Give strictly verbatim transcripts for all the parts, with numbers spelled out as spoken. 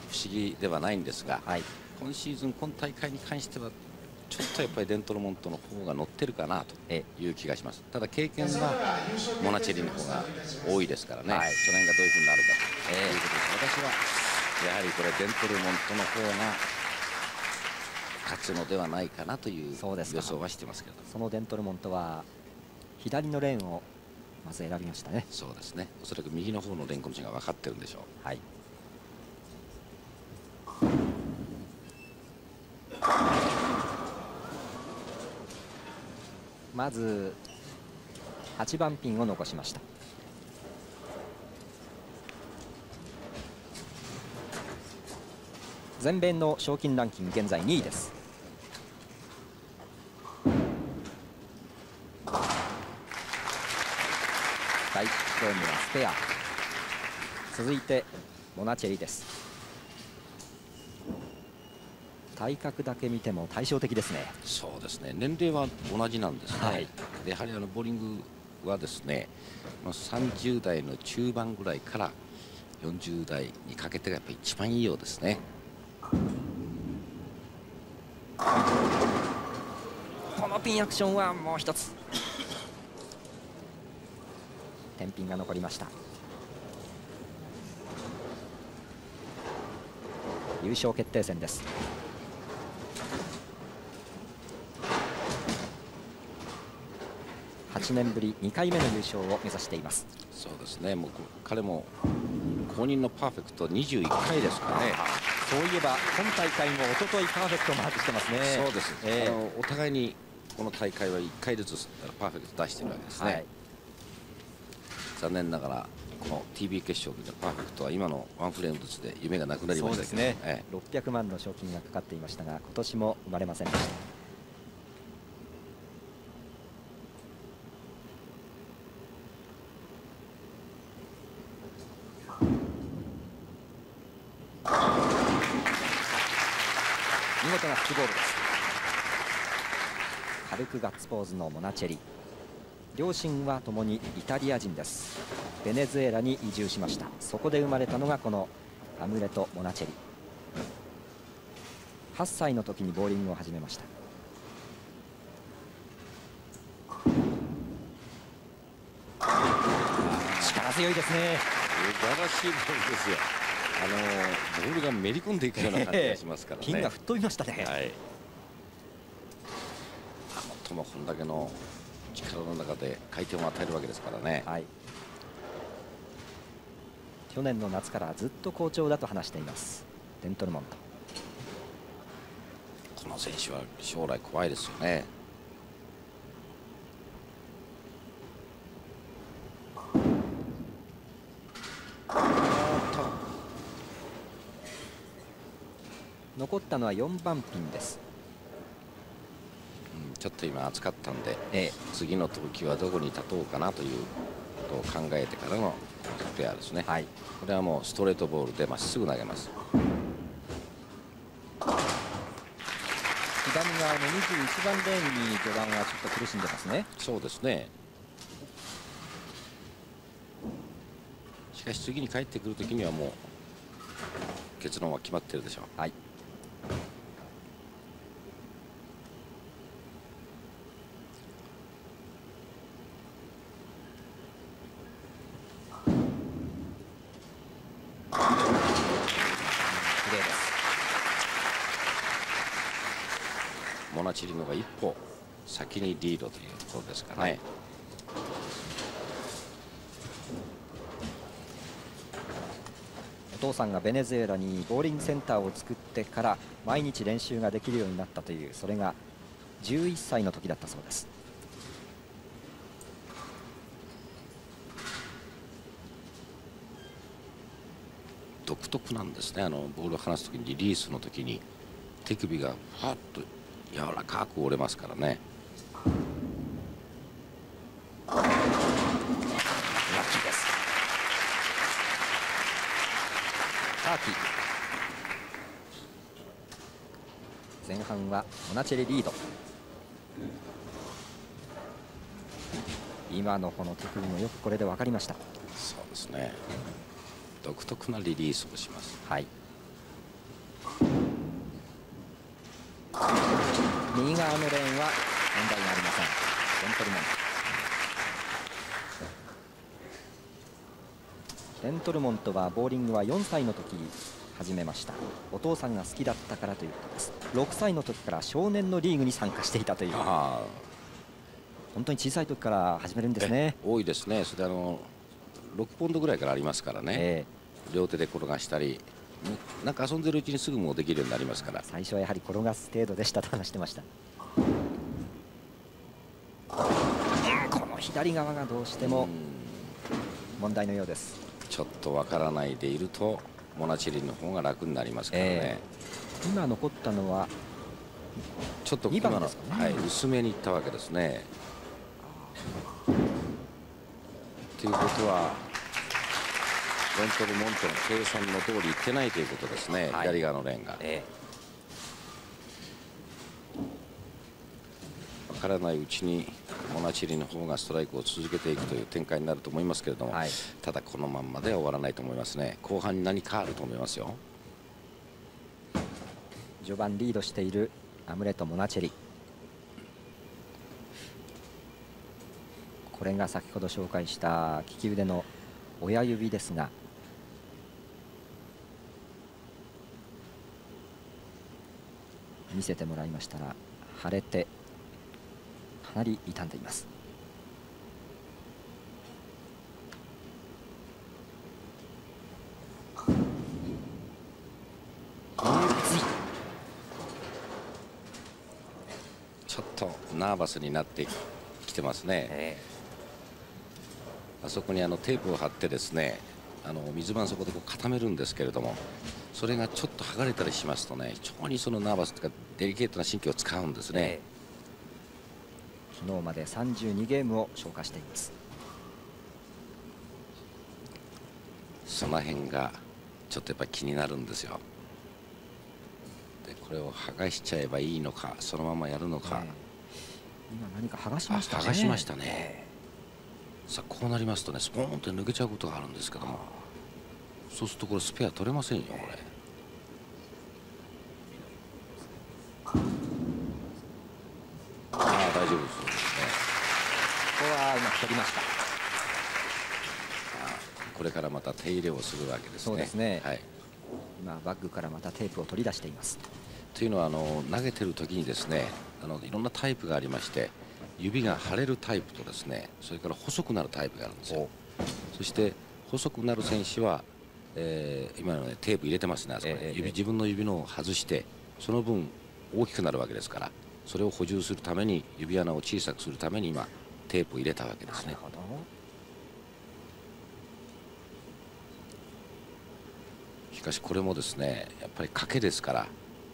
不思議ではないんですが、 はい、 今シーズン今大会に関してはちょっとやっぱりデントルモントの方が乗ってるかなという気がします。ただ経験はモナチェリの方が多いですからね、はい、その辺がどういうふうになるかということです。私はやはりこれデントルモントの方が勝つのではないかなという予想はしてますけど、 そのデントルモントは左のレーンをまず選びましたね。 そうですね、おそらく右の方のレンコ道が分かってるんでしょう。はい、 まずはちばんピンを残しました。全米の賞金ランキング現在にいです。第一ゲームはスペア、続いてモナチェリです。体格だけ見ても対照的ですね。 そうですね、年齢は同じなんですね。はい、でやはりあのボーリングはですね、さんじゅうだいの中盤ぐらいからよんじゅうだいにかけてがやっぱり一番いいようですね。 このピンアクションはもう一つ天ピンが残りました。優勝決定戦です。はちねんぶりにかいめの優勝を目指しています。 そうですね、もう彼も公認のパーフェクトにじゅういっかいですからね。 そういえば今大会も一昨日パーフェクトをマークしてますね。 そうです、えー、あのお互いにこの大会はいっかいずつパーフェクト出しているわけですね。はい、残念ながらこの ティービー 決勝でパーフェクトは今のワンフレームずつで夢がなくなりましたけど、ね、ええ、 ろっぴゃくまんの賞金がかかっていましたが今年も生まれませんでした。見事なフックボールです。軽くガッツポーズのモナチェリ、両親はともにイタリア人です。ベネズエラに移住しました。そこで生まれたのがこのアムレト・モナチェリ。はっさいの時にボーリングを始めました。力強いですね。 素晴らしいボールですよ。あのボールがめり込んでいくような感じがしますからね。 ピンが吹っ飛びましたね。 はい、あのともこんだけの力の中で回転を与えるわけですからね。はい、 去年の夏からずっと好調だと話していますデントルモント。 この選手は将来怖いですよね。 残ったのはよんばんピンです。 うん、ちょっと今暑かったんで、ええ、次の投球はどこに立とうかなということを考えてからのスペアですね。はい、これはもうストレートボールでまっすぐ投げます。 左側のにじゅういちばんレーンに序盤はちょっと苦しんでますね。 そうですね。しかし次に帰ってくるときにはもう結論は決まってるでしょう。はい、モナチェリのが一歩先にリードというところですかね。はい、 お父さんがベネズエラにボーリングセンターを作ってから毎日練習ができるようになったという、それがじゅういっさいの時だったそうです。 独特なんですね。あのボールを離す時にリリースの時に手首がファッと柔らかく折れますからね。ラッキーです。 ターキー前半はモナチェリリード。今のこの手首もよくこれで分かりました。 そうですね、独特なリリースをします。はい、 側のレーンは問題がありません。デントルモント。デントルモントはボーリングはよんさいの時始めました。お父さんが好きだったからということです。ろくさいの時から少年のリーグに参加していたという。本当に小さい時から始めるんですね。 多いですね。それであのろくポンドぐらいからありますからね、えー、両手で転がしたり、なんか遊んでるうちにすぐもうできるようになりますから。 最初はやはり転がす程度でしたと話してました。この左側がどうしても問題のようです。 ちょっとわからないでいるとモナチェリの方が楽になりますからね、えー、今残ったのはちょっと今の、ね、はい、薄めにいったわけですね。ということはデントルモントの計算の通りいってないということですね、はい、左側のレーンが。えー、分からないうちにモナチェリの方がストライクを続けていくという展開になると思いますけれども、はい、ただこのまんまでは終わらないと思いますね。後半に何かあると思いますよ。 序盤リードしているアムレト・モナチェリ、これが先ほど紹介した利き腕の親指ですが、見せてもらいましたら腫れてかなり傷んでいます。 ちょっとナーバスになってきてますね、えー、あそこにあのテープを貼ってですね、あの水盤底でこう固めるんですけれども、それがちょっと剥がれたりしますとね、非常にそのナーバスとかデリケートな神経を使うんですね、えー、昨日までさんじゅうにゲームを消化しています。 その辺がちょっとやっぱり気になるんですよ。でこれを剥がしちゃえばいいのか、そのままやるのか、 えー、今何か剥がしましたね。 剥がしましたね、えー、さあこうなりますとね、スポーンって抜けちゃうことがあるんですけども、そうするとこれスペア取れませんよ、これ。ああ、大丈夫ですね。ここはうまく取りました。 これからまた手入れをするわけですね。 そうですね、 はい、 今バッグからまたテープを取り出しています。 というのはあの投げてる時にですね、あのいろんなタイプがありまして、指が腫れるタイプとですね、それから細くなるタイプがあるんですよ。そして細くなる選手は、えー、今の、ね、テープ入れてますね、あそこに、えー、指自分の指のを外してその分大きくなるわけですから、それを補充するために指穴を小さくするために今テープを入れたわけですね。しかしこれもですね、やっぱり賭けですから。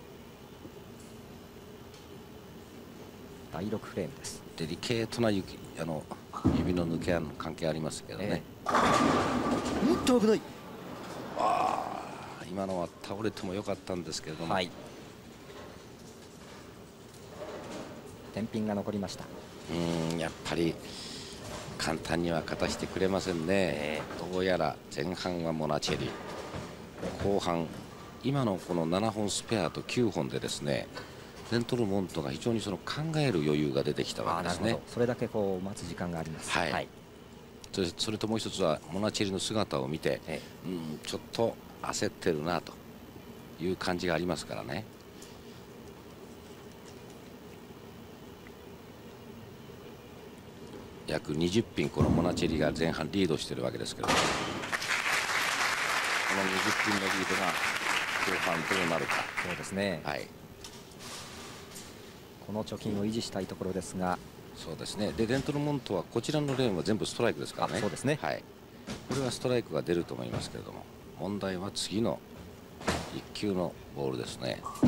だいろくフレームです。 デリケートな指あの指の抜け穴の関係ありますけどね、えー、うんと危ない。 ああ、今のは倒れてもよかったんですけれども、はい、 天品が残りました。 うん、やっぱり簡単には勝たしてくれませんね、えー、どうやら前半はモナチェリ、後半今のこのななほんスペアときゅうほんでですね、デントルモントが非常にその考える余裕が出てきたわけですね。 それだけこう待つ時間があります。 はい、はい、それ、それともう一つはモナチェリの姿を見て、ええ、うん、ちょっと焦ってるなという感じがありますからね。約にじゅっピンこのモナチェリが前半リードしているわけですけど、このにじゅっピンのリードが後半どうなるか。 そうですね、はい、この貯金を維持したいところですが。 そうですね。でデントルモントはこちらのレーンは全部ストライクですからね。 そうですね、はい、 これはストライクが出ると思いますけれども、問題は次のいっ球のボールですね。こ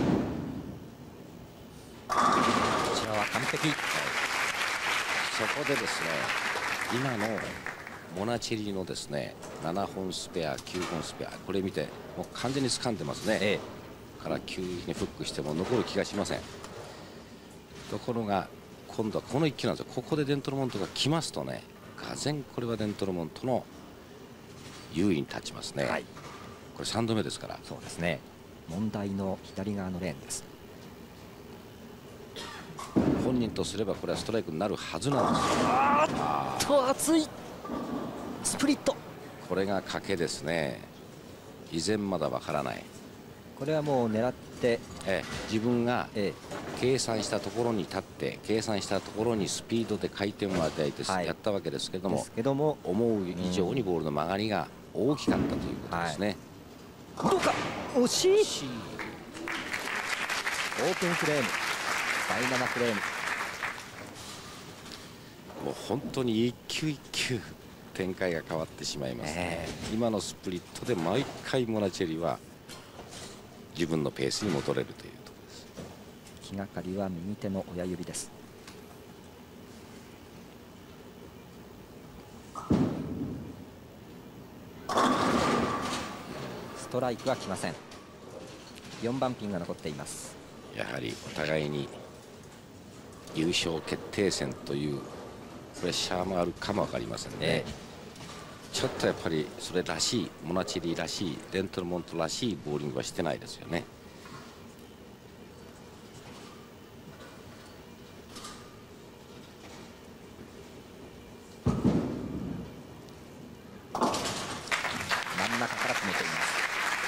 ちらは完璧、はい、 そこでですね、今のモナチェリのですねななほんスペアきゅうほんスペア、これ見てもう完全に掴んでますね、ええ、から急にフックしても残る気がしません。ところが今度はこのいっ球なんですよ。ここでデントルモントが来ますとね、がぜんこれはデントルモントの優位に立ちますね、はい、これさんどめですから。 そうですね、問題の左側のレーンです。 本人とすればこれはストライクになるはずなんですよ。 あーっと熱いスプリット、 これが賭けですね。依然まだわからない。 これはもう狙って、 ええ、自分がええ、 計算したところに立って計算したところにスピードで回転を与えてやったわけですけども、 ですけども思う以上にボールの曲がりが大きかったということですね。 はい、どうか惜しい。オープンフレーム、だいななフレーム、 もう本当に一球一球展開が変わってしまいますね。今のスプリットで毎回モナチェリは自分のペースに戻れるというところです。 気がかりは右手の親指です。ストライクは来ません。よんばんピンが残っています。 やはりお互いに優勝決定戦というプレッシャーもあるかも分かりませんね。ええ、ちょっとやっぱりそれらしい、モナチェリらしい、デントルモントらしいボーリングはしてないですよね。 真ん中から決めています。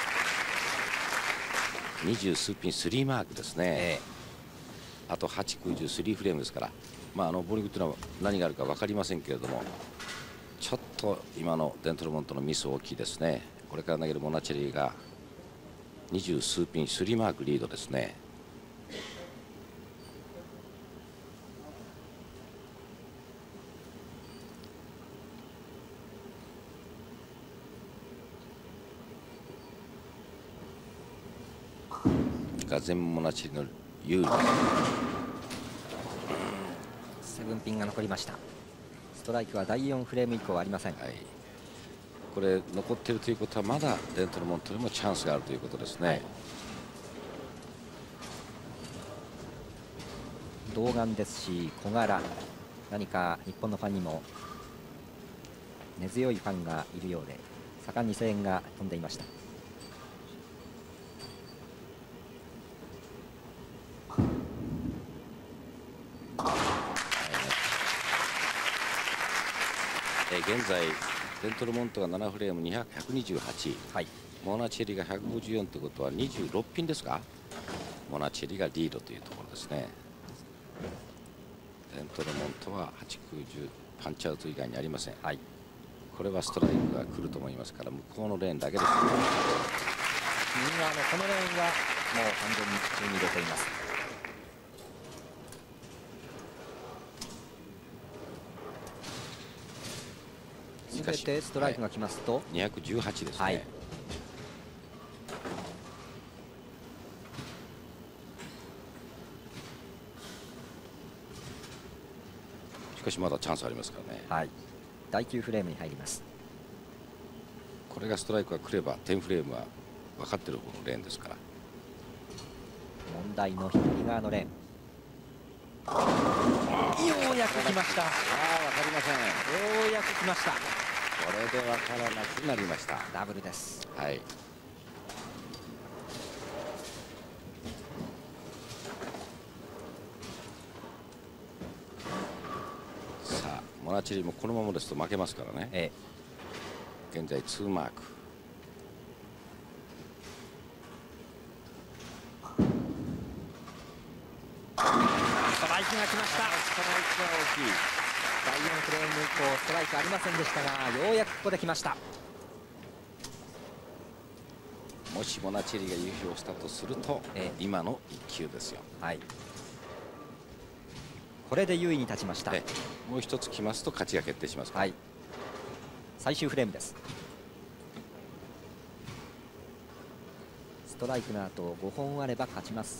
二十数ピンスリーマークですね。ええ、あとはち、きゅう、じゅうスリーフレームですから、まあ、あのボーリングというのは何があるか分かりませんけれども、ちょっと今のデントルモントのミス大きいですね。これから投げるモナチェリが二十数ピンスリーマークリードですね。が全モナチェリの有利。 セブンピンが残りました。ストライクはだいよんフレーム以降はありません。 はい、これ残っているということはまだデントルモントにもチャンスがあるということですね。はい、 童顔ですし小柄、何か日本のファンにも根強いファンがいるようで盛んに声援が飛んでいました。 現在デントルモントがななフレームにひゃくにじゅうはち、はい、モナチェリがひゃくごじゅうよんということはにじゅうろくピンですか。モナチェリがリードというところですね。デントルモントははち、きゅう、じゅうパンチアウト以外にありません。はい、これはストライクが来ると思いますから向こうのレーンだけです、ね。 右側のこのレーンはもう完全に普通に入れています。全てストライクが来ますと、はい、 にひゃくじゅうはちですね。はい、しかしまだチャンスありますからね。 はい、だいきゅうフレームに入ります。 これがストライクが来ればじゅうフレームは分かっている方のレーンですから。 問題の左側のレーン、ようやく来ました。ああ、分かりません。 ようやく来ました。 これで分からなくなりました。 ダブルです。 はい。さあモナチェリもこのままですと負けますからね。ええ、現在ツーマーク。 ストライクが来ました。ストライクが大きい。だいよんフレーム以降ストライクありませんでしたが、ようやくここで来ました。 もしモナチェリが優勝したとすると、ええ、今のいっ球ですよ。はい、 これで優位に立ちました。 ええ、もう一つ来ますと勝ちが決定しますから。はい、 最終フレームです。ストライクの後ごほんあれば勝ちます。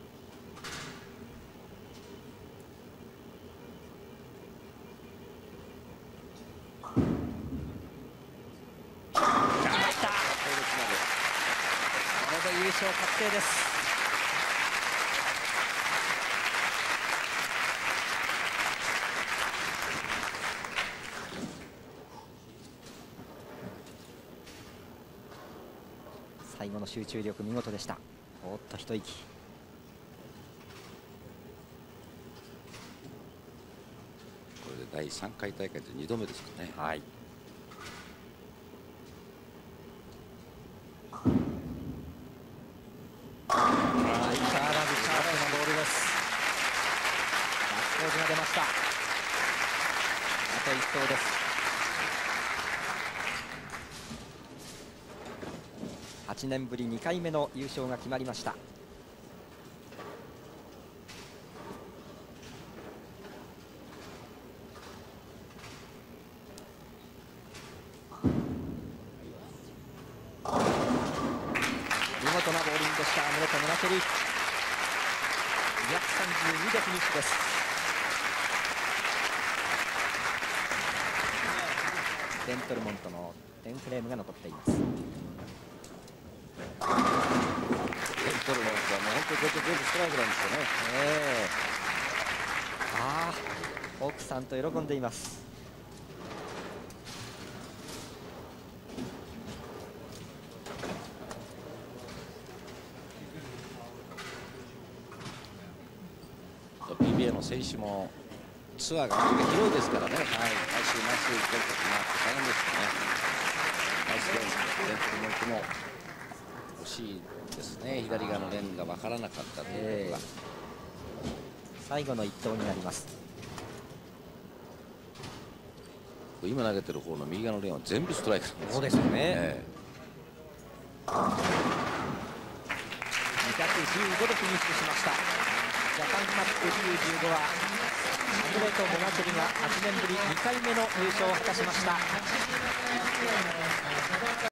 優勝確定です。最後の集中力見事でした。おっと一息。 だいさんかい大会でにどめですかね。 はい。相変わらずシャープなボールです。ガッツポーズが出ました。あといっ投です。はちねんぶりにかいめの優勝が決まりました。見事なボーリングでした。室戸モナチェリにひゃくさんじゅうにでフィニッシュです。デントルモントのテンフレームが残っています。 デントルモントはもう本当にこっち全部ストライクなんですよね。 えー、ああ、奥さんと喜んでいます。 ピービーエー の選手もツアーが広いですからね。はい、毎週毎週全国回って大変ですよね。ナイスゲーム、デントルモントも惜しいですね。左側のレーンが分からなかったということが、 えー、最後の一投になります。 今投げてる方の右側のレーンは全部ストライクなんです。 そうですよね。 えー、 にひゃくじゅうごでフィニッシュしました。ジャパンカップ ユーじゅうご は室戸モナチェリがはちねんぶりにかいめの優勝を果たしました。